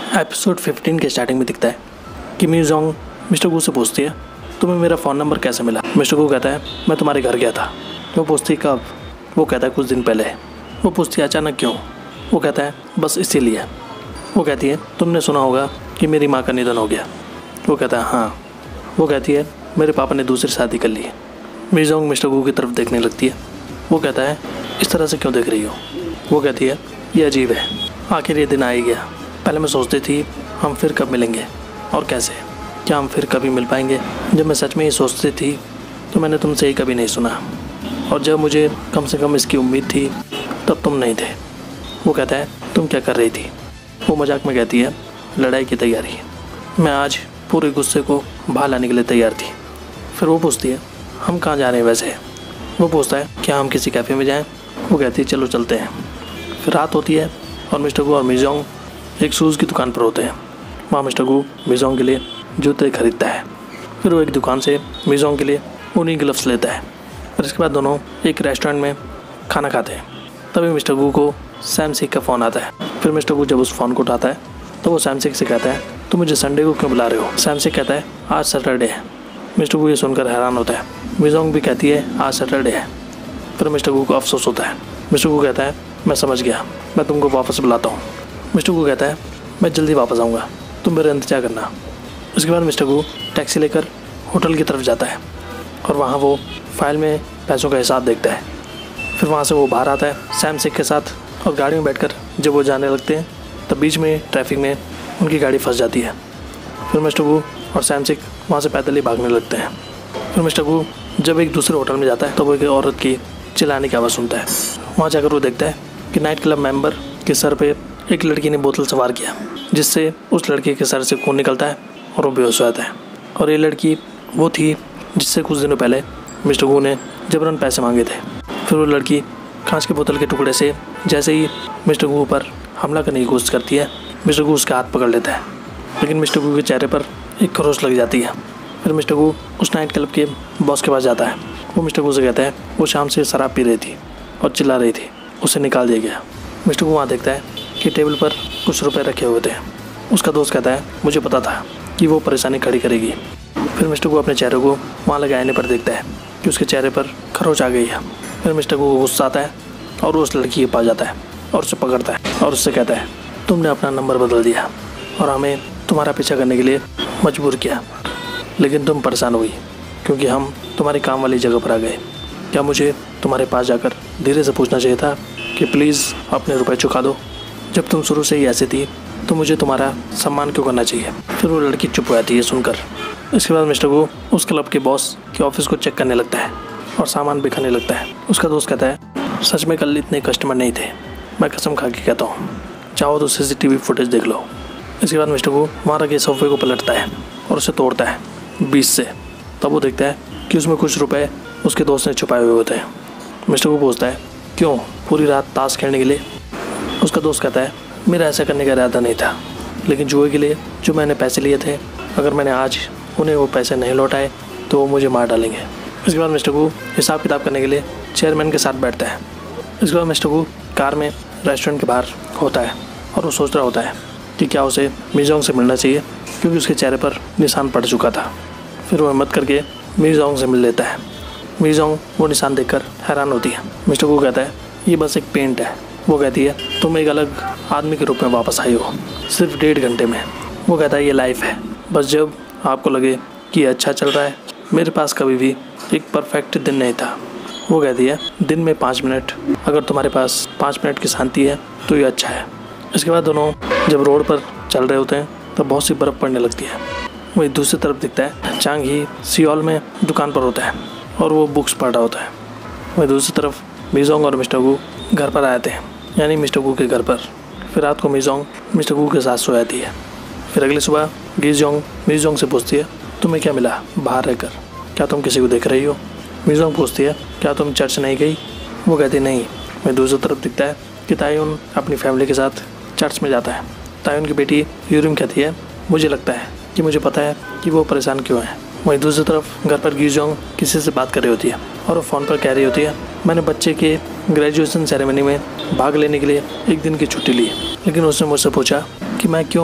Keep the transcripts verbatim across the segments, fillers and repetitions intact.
Episode fifteen के starting में दिखता है कि मी जोंग मिस्टर गू से पूछती है, तुम्हें मेरा फ़ोन नंबर कैसे मिला। मिस्टर गू कहता है, मैं तुम्हारे घर गया था। वो पूछती है, कब। वो कहता है, कुछ दिन पहले। वो पूछती है, अचानक क्यों। वो कहता है, बस इसीलिए। वो कहती है, तुमने सुना होगा कि मेरी माँ का निधन हो गया। वो कहता है, हाँ। वो कहती है, मेरे पापा ने दूसरी शादी कर ली है। मी जोंग मिस्टर गू की तरफ देखने लगती है। वो कहता है, इस तरह से क्यों देख रही हो। वो कहती है, ये अजीब है, आखिर ये दिन आ ही गया। पहले मैं सोचती थी हम फिर कब मिलेंगे और कैसे, क्या हम फिर कभी मिल पाएंगे। जब मैं सच में ये सोचती थी तो मैंने तुमसे ही कभी नहीं सुना, और जब मुझे कम से कम इसकी उम्मीद थी तब तुम नहीं थे। वो कहता है, तुम क्या कर रही थी। वो मजाक में कहती है, लड़ाई की तैयारी। मैं आज पूरे गुस्से को बाहर लाने के लिए तैयार थी। फिर वो पूछती है, हम कहाँ जा रहे हैं वैसे। वो पूछता है, क्या हम किसी कैफ़े में जाएं। वो कहती है, चलो चलते हैं। फिर रात होती है और मिस्टर गू और मी जोंग एक शूज़ की दुकान पर होते हैं। वहाँ मिस्टर गू मी जोंग के लिए जूते खरीदता है। फिर वो एक दुकान से मी जोंग के लिए ऊनी ग्लव्स लेता है। फिर इसके बाद दोनों एक रेस्टोरेंट में खाना खाते हैं। तभी मिस्टर गू को सैमसिक का फ़ोन आता है। फिर मिस्टर गू जब उस फ़ोन को उठाता है तो वो सैमसिक से कहता है, तुम मुझे संडे को क्यों बुला रहे हो। सैमसिक कहता है, आज सैटरडे है। मिस्टर गू ये सुनकर हैरान होता है। मी जोंग भी कहती है, आज सैटरडे है। फिर मिस्टर गू को अफसोस होता है। मिस्टर गू कहता है, मैं समझ गया, मैं तुमको वापस बुलाता हूँ। मिस्टर गू कहता है, मैं जल्दी वापस आऊँगा, तुम मेरा इंतजार करना। उसके बाद मिस्टर गू टैक्सी लेकर होटल की तरफ जाता है और वहाँ वो फाइल में पैसों का हिसाब देखता है। फिर वहाँ से वो बाहर आता है सैमसिक के साथ, और गाड़ी में बैठकर जब वो जाने लगते हैं तब बीच में ट्रैफिक में उनकी गाड़ी फंस जाती है। फिर मिस्टर गू और सैमसिक वहाँ से पैदल ही भागने लगते हैं। फिर मिस्टर गू जब एक दूसरे होटल में जाता है तो वो एक औरत की चिल्लाने की आवाज़ सुनता है। वहाँ जाकर वो देखता है कि नाइट क्लब मेंबर के सर पे एक लड़की ने बोतल सवार किया, जिससे उस लड़के के सर से खून निकलता है और वो बेहोश हो जाता है। और ये लड़की वो थी जिससे कुछ दिनों पहले मिस्टर गू ने जबरन पैसे मांगे थे। फिर वो लड़की कांच के बोतल के टुकड़े से जैसे ही मिस्टर गू पर हमला करने की कोशिश करती है, मिस्टर गू उसका हाथ पकड़ लेता है, लेकिन मिस्टर गू के चेहरे पर एक खरोच लग जाती है। फिर मिस्टर गू उस नाइट क्लब के बॉस के पास जाता है। वो मिस्टर गू से कहता है, वो शाम से शराब पी रही थी और चिल्ला रही थी, उसे निकाल दिया गया। मिस्टर गू वहाँ देखता है कि टेबल पर कुछ रुपए रखे हुए थे। उसका दोस्त कहता है, मुझे पता था कि वो परेशानी खड़ी करेगी। फिर मिस्टर गू अपने चेहरे को वहाँ लगे आईने पर देखता है कि उसके चेहरे पर खरोच आ गई है। फिर मिस्टर गू को गुस्सा आता है और वो उस लड़की के पास जाता है और उसे पकड़ता है और उससे कहता है, तुमने अपना नंबर बदल दिया और हमें तुम्हारा पीछा करने के लिए मजबूर किया, लेकिन तुम परेशान हुई क्योंकि हम तुम्हारी काम वाली जगह पर आ गए। क्या मुझे तुम्हारे पास जाकर धीरे से पूछना चाहिए था कि प्लीज़ अपने रुपए चुका दो। जब तुम शुरू से ही ऐसी थी तो मुझे तुम्हारा सम्मान क्यों करना चाहिए। फिर वो लड़की चुप हो जाती है सुनकर। इसके बाद मिस्टर गू उस क्लब के बॉस के ऑफिस को चेक करने लगता है और सामान बिखरने लगता है। उसका दोस्त कहता है, सच में कल इतने कस्टमर नहीं थे, मैं कसम खा के कहता हूँ, चाहो तो सीसीटीवी फुटेज देख लो। इसके बाद मिस्टर गू वहाँ रखे सोफे को पलटता है और उसे तोड़ता है बीच से। तब वो देखता है कि उसमें कुछ रुपए उसके दोस्त ने छुपाए हुए होते हैं। मिस्टर गू पूछता है, क्यों, पूरी रात ताश खेलने के लिए। उसका दोस्त कहता है, मेरा ऐसा करने का इरादा नहीं था, लेकिन जुए के लिए जो मैंने पैसे लिए थे, अगर मैंने आज उन्हें वो पैसे नहीं लौटाए तो वो मुझे मार डालेंगे। इसके बाद मिस्टर गू हिसाब किताब करने के लिए चेयरमैन के साथ बैठता है। इसके बाद मिस्टर गू कार में रेस्टोरेंट के बाहर होता है और वो सोच रहा होता है कि क्या उसे मी जोंग से मिलना चाहिए, क्योंकि उसके चेहरे पर निशान पड़ चुका था। फिर वो हिम्मत करके मी जोंग से मिल लेता है। मी जोंग वो निशान देखकर हैरान होती है। मिस्टर गू कहता है, ये बस एक पेंट है। वो कहती है, तुम एक अलग आदमी के रूप में वापस आई हो, सिर्फ डेढ़ घंटे में। वो कहता है, ये लाइफ है, बस जब आपको लगे कि अच्छा चल रहा है। मेरे पास कभी भी एक परफेक्ट दिन नहीं था। वो कहती है, दिन में पाँच मिनट, अगर तुम्हारे पास पाँच मिनट की शांति है तो ये अच्छा है। इसके बाद दोनों जब रोड पर चल रहे होते हैं तब बहुत सी बर्फ़ पड़ने लगती है। वही दूसरी तरफ दिखता है चांग ही सियोल में दुकान पर होता है और वो बुक्स पढ़ रहा होता है। वही दूसरी तरफ मी जोंग और मिस्टर गू घर पर आए थे, यानी मिस्टर गू के घर पर। फिर रात को मी जोंग मिस्टर गू के साथ सो जाती है। फिर अगली सुबह गी जोंग मी जोंग से पूछती है, तुम्हें क्या मिला बाहर रहकर, क्या तुम किसी को देख रही हो। मी जोंग पूछती है, क्या तुम चर्च नहीं गई। वो कहती नहीं। वही दूसरी तरफ दिखता है कि तायुन अपनी फैमिली के साथ चर्च में जाता है। तायुन की बेटी यूरिम कहती है, मुझे लगता है कि मुझे पता है कि वो परेशान क्यों है। वहीं दूसरी तरफ घर पर गी जोंग किसी से बात कर रही होती है और वो फ़ोन पर कह रही होती है, मैंने बच्चे के ग्रेजुएशन सेरेमनी में भाग लेने के लिए एक दिन की छुट्टी ली, लेकिन उसने मुझसे पूछा कि मैं क्यों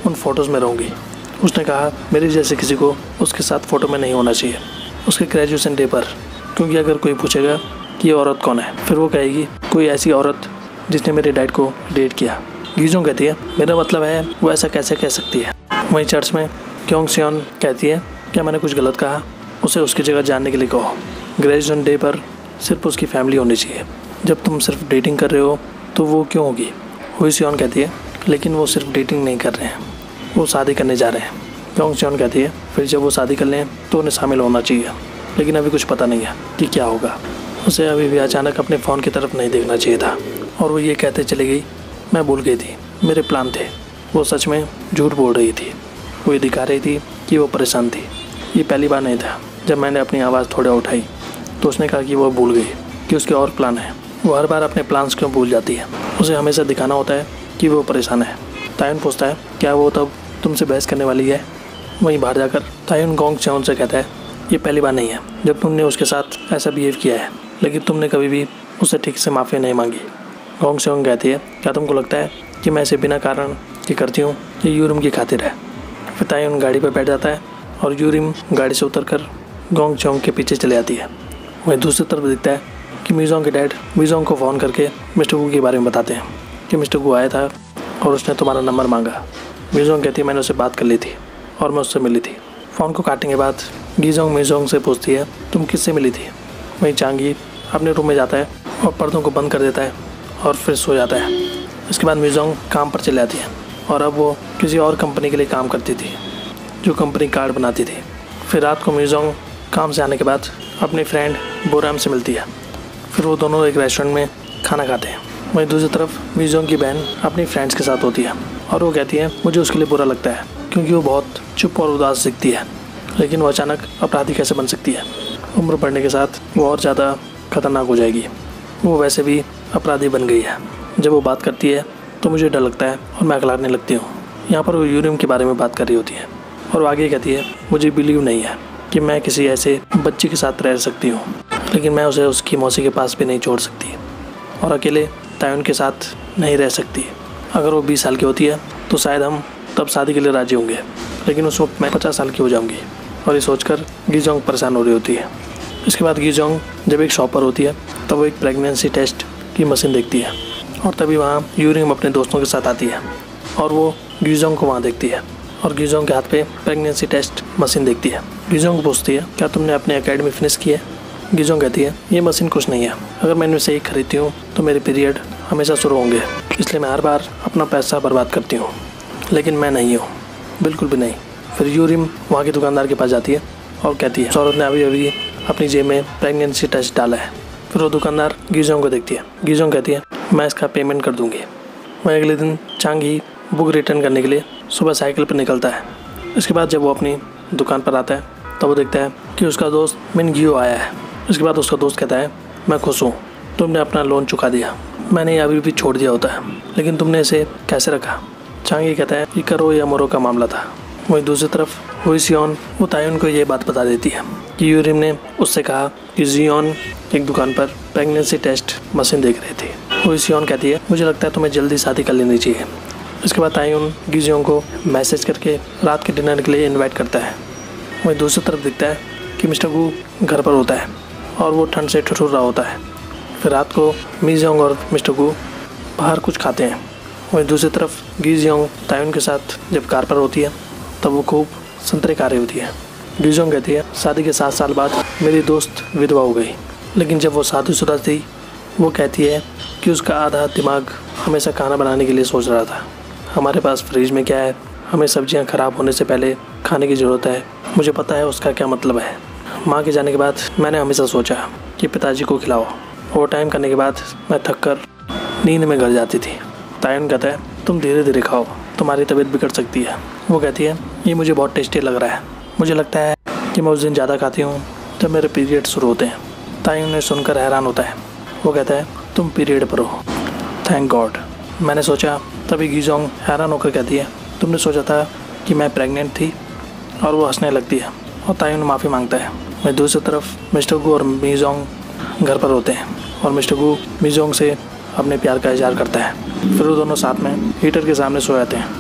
उन फ़ोटोज़ में रहूँगी। उसने कहा मेरे जैसे किसी को उसके साथ फ़ोटो में नहीं होना चाहिए उसके ग्रेजुएशन डे पर, क्योंकि अगर कोई पूछेगा कि ये औरत कौन है, फिर वो कहेगी कोई ऐसी औरत जिसने मेरे डैड को डेट किया। गीजोंग कहती है मेरा मतलब है वो ऐसा कैसे कह सकती है। वहीं चर्च में क्योंग सियोन कहती है क्या मैंने कुछ गलत कहा, उसे उसकी जगह जानने के लिए कहो। ग्रेजुएशन डे पर सिर्फ उसकी फैमिली होनी चाहिए, जब तुम सिर्फ डेटिंग कर रहे हो तो वो क्यों होगी। हुई सियोन कहती है लेकिन वो सिर्फ डेटिंग नहीं कर रहे हैं, वो शादी करने जा रहे हैं। क्योंग सियोन कहती है फिर जब वो शादी कर लें तो उन्हें शामिल होना चाहिए, लेकिन अभी कुछ पता नहीं है कि क्या होगा। उसे अभी भी अचानक अपने फ़ोन की तरफ नहीं देखना चाहिए था और वो ये कहते चली गई मैं भूल गई थी मेरे प्लान थे। वो सच में झूठ बोल रही थी, वो ये दिखा रही थी कि वो परेशान थी। ये पहली बार नहीं था जब मैंने अपनी आवाज़ थोड़ा उठाई तो उसने कहा कि वो भूल गई कि उसके और प्लान है। वो हर बार अपने प्लान्स क्यों भूल जाती है, उसे हमेशा दिखाना होता है कि वो परेशान है। तायुन पूछता है क्या वो तब तुमसे बहस करने वाली है। वहीं बाहर जाकर तायुन गोंग सियोन से कहता है ये पहली बार नहीं है जब तुमने उसके साथ ऐसा बिहेव किया है, लेकिन तुमने कभी भी उससे ठीक से माफ़ी नहीं मांगी। गोंग सियोन कहती है क्या तुमको लगता है कि मैं इसे बिना कारण के करती हूँ, ये यूरिम की खातिर है। फिर तायुन गाड़ी पर बैठ जाता है और यूरिम गाड़ी से उतरकर गोंग सियोन के पीछे चले जाती है। वहीं दूसरी तरफ दिखता है कि मीजोंग के डैड मीजोंग को फ़ोन करके मिस्टर गू के बारे में बताते हैं कि मिस्टर गू आया था और उसने तुम्हारा नंबर मांगा। मीजोंग कहती है मैंने उससे बात कर ली थी और मैं उससे मिली थी। फ़ोन को काटने के बाद गीजोंग मीजोंग से पूछती है तुम किससे मिली थी। वहीं चांगी अपने रूम में जाता है और पर्दों को बंद कर देता है और फिर सो जाता है। इसके बाद मीजोंग काम पर चले जाती है और अब वो किसी और कंपनी के लिए काम करती थी जो कंपनी कार्ड बनाती थी। फिर रात को मीजोंग काम से आने के बाद अपनी फ्रेंड बोराम से मिलती है। फिर वो दोनों एक रेस्टोरेंट में खाना खाते हैं। वहीं दूसरी तरफ मीजोंग की बहन अपनी फ्रेंड्स के साथ होती है और वो कहती है मुझे उसके लिए बुरा लगता है क्योंकि वो बहुत चुप और उदास दिखती है, लेकिन वो अचानक अपराधी कैसे बन सकती है। उम्र बढ़ने के साथ वो और ज़्यादा खतरनाक हो जाएगी। वो वैसे भी अपराधी बन गई है। जब वो बात करती है तो मुझे डर लगता है और मैं अकलाने लगती हूँ। यहाँ पर वो यूरिम के बारे में बात कर रही होती है और वो आगे कहती है मुझे बिलीव नहीं है कि मैं किसी ऐसे बच्चे के साथ रह सकती हूँ, लेकिन मैं उसे उसकी मौसी के पास भी नहीं छोड़ सकती और अकेले तायुन के साथ नहीं रह सकती। अगर वो बीस साल की होती है तो शायद हम तब शादी के लिए राजी होंगे, लेकिन उस वक्त मैं पचास साल की हो जाऊंगी। और ये सोचकर गीजोंग परेशान हो रही होती है। इसके बाद गीजोंग जब एक शॉप पर होती है तब वो एक प्रेगनेंसी टेस्ट की मशीन देखती है और तभी वहाँ यूरिम अपने दोस्तों के साथ आती है और वो गीजोंग को वहाँ देखती है और गीजोंग के हाथ पे प्रेगनेंसी टेस्ट मशीन देखती है। गीजोंग पूछती है क्या तुमने अपनी एकेडमी फिनिश की है। गीजोंग कहती है ये मशीन कुछ नहीं है, अगर मैंने इसे ही खरीदती हूँ तो मेरे पीरियड हमेशा शुरू होंगे, इसलिए मैं हर बार अपना पैसा बर्बाद करती हूँ, लेकिन मैं नहीं हूँ, बिल्कुल भी नहीं। फिर यूरिम वहाँ के दुकानदार के पास जाती है और कहती है औरत ने अभी अभी अपनी जेब में प्रेगनेंसी टेस्ट डाला है। फिर वो दुकानदार गीजोंग को देखती है। गीजोंग कहती है मैं इसका पेमेंट कर दूँगी। वहीं अगले दिन चांगी बुक रिटर्न करने के लिए सुबह साइकिल पर निकलता है। इसके बाद जब वो अपनी दुकान पर आता है तब वो देखता है कि उसका दोस्त मिन गियो आया है। इसके बाद उसका दोस्त कहता है मैं खुश हूँ, तुमने अपना लोन चुका दिया, मैंने अभी भी छोड़ दिया होता है, लेकिन तुमने इसे कैसे रखा। चांगी कहता है ये करो या मरो का मामला था। वहीं दूसरी तरफ हुई सियोन वो तायुन को ये बात बता देती है कि यूरिम ने उससे कहा कि जियोन एक दुकान पर प्रेगनेंसी टेस्ट मशीन देख रही थी। हुई सियोन कहती है मुझे लगता है तुम्हें जल्दी शादी कर लेनी चाहिए। इसके बाद तायुन गीजियोंग को मैसेज करके रात के डिनर के लिए इनवाइट करता है। वहीं दूसरी तरफ दिखता है कि मिस्टर गू घर पर होता है और वो ठंड से ठिठुर रहा होता है। फिर रात को मीजियोंग और मिस्टर गू बाहर कुछ खाते हैं। वहीं दूसरी तरफ गीजियोंग तायुन के साथ जब कार पर होती है तब वो खूब संतरे खा रही होती है। गीजियोंग कहती है शादी के सात साल बाद मेरी दोस्त विधवा हो गई, लेकिन जब वो शादीशुदा थी वो कहती है कि उसका आधा दिमाग हमेशा खाना बनाने के लिए सोच रहा था। हमारे पास फ्रिज में क्या है, हमें सब्जियां ख़राब होने से पहले खाने की ज़रूरत है, मुझे पता है उसका क्या मतलब है। माँ के जाने के बाद मैंने हमेशा सोचा कि पिताजी को खिलाओ। ओवर टाइम करने के बाद मैं थक कर नींद में गिर जाती थी। तायुन कहता है तुम धीरे धीरे खाओ, तुम्हारी तबीयत बिगड़ सकती है। वो कहती है ये मुझे बहुत टेस्टी लग रहा है, मुझे लगता है कि मैं उस दिन ज़्यादा खाती हूँ जब मेरे पीरियड शुरू होते हैं। तायुन ने सुनकर हैरान होता है। वो कहता है तुम पीरियड पर हो, थैंक गॉड। मैंने सोचा। तभी गीजियोंग हैरान होकर कहती है तुमने सोचा था कि मैं प्रेग्नेंट थी। और वो हंसने लगती है और तायुन माफ़ी मांगता है। वहीं दूसरी तरफ मिस्टर गू और मीजोंग घर पर होते हैं और मिस्टर गू मीजोंग से अपने प्यार का इजहार करता है। फिर वो दोनों साथ में हीटर के सामने सो जाते हैं।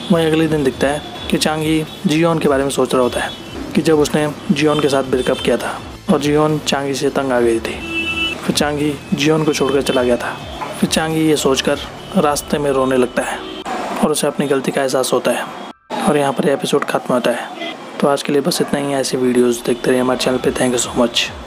वहीं अगले दिन दिखता है कि चांगी जियोन के बारे में सोच रहा होता है कि जब उसने जियोन के साथ ब्रेकअप किया था और जियोन चांगी से तंग आ गई थी, फिर चांगी जियोन को छोड़कर चला गया था। फिर चांगी ये सोचकर रास्ते में रोने लगता है और उसे अपनी गलती का एहसास होता है और यहाँ पर एपिसोड खत्म होता है। तो आज के लिए बस इतना ही। ऐसी वीडियोस देखते रहिए हमारे चैनल पे। Thank you so much.